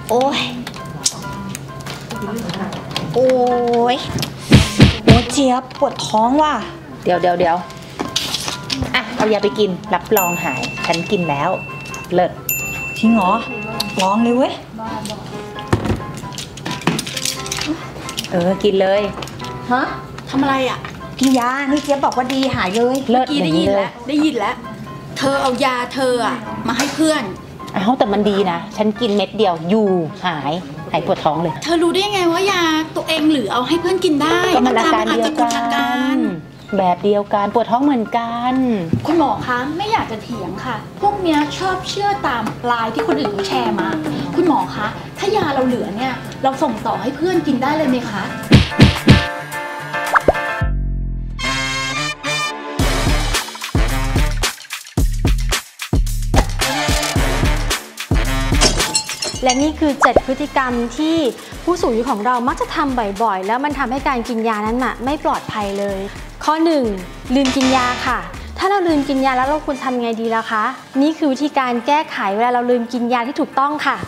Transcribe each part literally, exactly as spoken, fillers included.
โอ้ยโอ้ยโอ้เจี๊ยบปวดท้องว่ะเดี๋ยวเดี๋ยวเดี๋ยวอ่ะเอายาไปกินรับรองหายฉันกินแล้วเลิศจริงเหรอลองเลยเว้ยเออกินเลยฮะทำอะไรอ่ะกินยานี่เจี๊ยบบอกว่าดีหายเลยเลิศได้ยินแล้วได้ยินแล้วเธอเอายาเธออ่ะมาให้เพื่อนอ้าวแต่มันดีนะฉันกินเม็ดเดียวอยู่หายหายปวดท้องเลยเธอรู้ได้ไงว่ายาตัวเองหรือเอาให้เพื่อนกินได้ก็มันอาการเดียวกันแบบเดียวกันปวดท้องเหมือนกันคุณหมอคะไม่อยากจะเถียงค่ะพวกเนี้ยชอบเชื่อตามไลน์ที่คนอื่นแชร์มาคุณหมอคะถ้ายาเราเหลือเนี่ยเราส่งต่อให้เพื่อนกินได้เลยไหมคะและนี่คือเจ็ดพฤติกรรมที่ผู้สูงอายุของเรามักจะทำบ่อยๆแล้วมันทำให้การกินยานั้นไม่ปลอดภัยเลยข้อหนึ่งลืมกินยาค่ะถ้าเราลืมกินยาแล้วเราควรทำไงดีล่ะคะนี่คือวิธีการแก้ไขเวลาเราลืมกินยาที่ถูกต้องค่ะ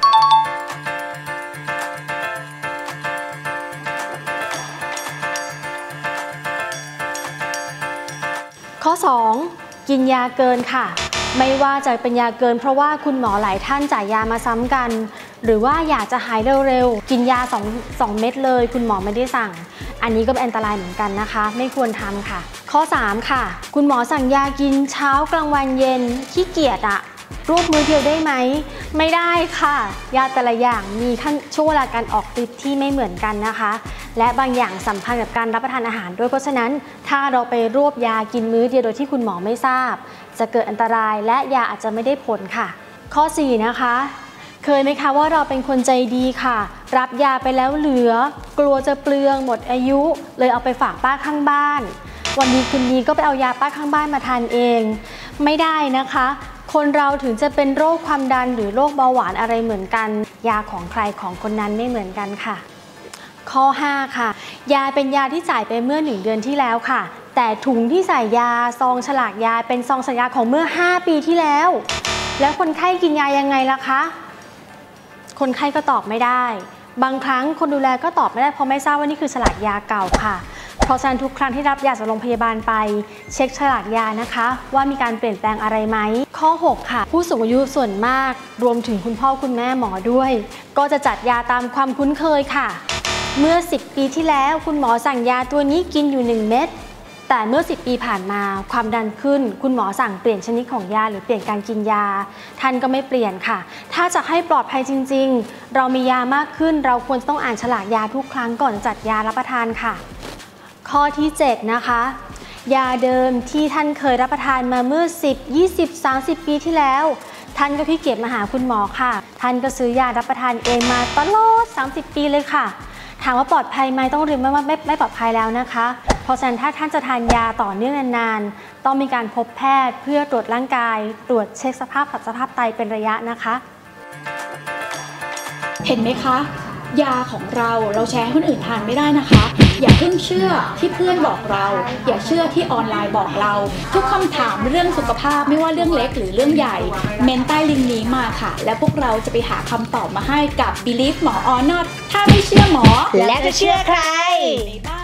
ข้อสองกินยาเกินค่ะไม่ว่าจะเป็นยาเกินเพราะว่าคุณหมอหลายท่านจ่ายยามาซ้ำกันหรือว่าอยากจะหายเร็วๆกินยาสอง สองเม็ดเลยคุณหมอไม่ได้สั่งอันนี้ก็เป็นอันตรายเหมือนกันนะคะไม่ควรทำค่ะข้อสามค่ะคุณหมอสั่งยากินเช้ากลางวันเย็นขี้เกียจอะรวบมือเดียวได้ไหมไม่ได้ค่ะยาแต่ละอย่างมีขั้นช่วงเวลาการออกฤทธิ์ที่ไม่เหมือนกันนะคะและบางอย่างสัมพันธ์กับการรับประทานอาหารด้วยเพราะฉะนั้นถ้าเราไปรวบยากินมื้อเดียวโดยที่คุณหมอไม่ทราบจะเกิดอันตรายและยาอาจจะไม่ได้ผลค่ะข้อสี่นะคะเคยไหมคะว่าเราเป็นคนใจดีค่ะรับยาไปแล้วเหลือกลัวจะเปลืองหมดอายุเลยเอาไปฝากป้าข้างบ้านวันนี้คืนนี้ก็ไปเอายาป้าข้างบ้านมาทานเองไม่ได้นะคะคนเราถึงจะเป็นโรคความดันหรือโรคเบาหวานอะไรเหมือนกันยาของใครของคนนั้นไม่เหมือนกันค่ะข้อห้าค่ะยาเป็นยาที่จ่ายไปเมื่อหนึ่งเดือนที่แล้วค่ะแต่ถุงที่ใส่ยาซองฉลากยาเป็นซองสัญญาของเมื่อห้าปีที่แล้วแล้วคนไข้กินยายังไงล่ะคะคนไข้ก็ตอบไม่ได้บางครั้งคนดูแลก็ตอบไม่ได้เพราะไม่ทราบว่านี่คือฉลากยาเก่าค่ะเพราะฉะนั้นทุกครั้งที่รับยาจากโรงพยาบาลไปเช็คฉลากยานะคะว่ามีการเปลี่ยนแปลงอะไรไหมข้อหกค่ะผู้สูงอายุส่วนมากรวมถึงคุณพ่อคุณแม่หมอด้วยก็จะจัดยาตามความคุ้นเคยค่ะเมื่อสิบปีที่แล้วคุณหมอสั่งยาตัวนี้กินอยู่หนึ่งเม็ดแต่เมื่อสิบปีผ่านมาความดันขึ้นคุณหมอสั่งเปลี่ยนชนิดของยาหรือเปลี่ยนการกินยาท่านก็ไม่เปลี่ยนค่ะถ้าจะให้ปลอดภัยจริงๆเรามียามากขึ้นเราควรต้องอ่านฉลากยาทุกครั้งก่อนจัดยารับประทานค่ะข้อที่เจ็ดนะคะยาเดิมที่ท่านเคยรับประทานมาเมื่อสิบ ยี่สิบ สามสิบปีที่แล้วท่านก็ขี้เกียจมาหาคุณหมอค่ะท่านก็ซื้อยารับประทานเองมาตลอดสามสิบปีเลยค่ะถามว่าปลอดภัยไหมต้องเรียนว่าไม่ไม่ปลอดภัยแล้วนะคะเพราะฉะนั้นถ้าท่านจะทานยาต่อเนื่องนานๆต้องมีการพบแพทย์เพื่อตรวจร่างกายตรวจเช็คสภาพสภาพไตเป็นระยะนะคะเห็นไหมคะยาของเราเราแชร์ให้คนอื่นทานไม่ได้นะคะอย่าเพิ่งเชื่อที่เพื่อนบอกเราอย่าเชื่อที่ออนไลน์บอกเราทุกคำถามเรื่องสุขภาพไม่ว่าเรื่องเล็กหรือเรื่องใหญ่เมนใต้ลิงก์นี้มาค่ะและพวกเราจะไปหาคำตอบมาให้กับ Believe หมอ or not ถ้าไม่เชื่อหมอแล้วจะเชื่อใคร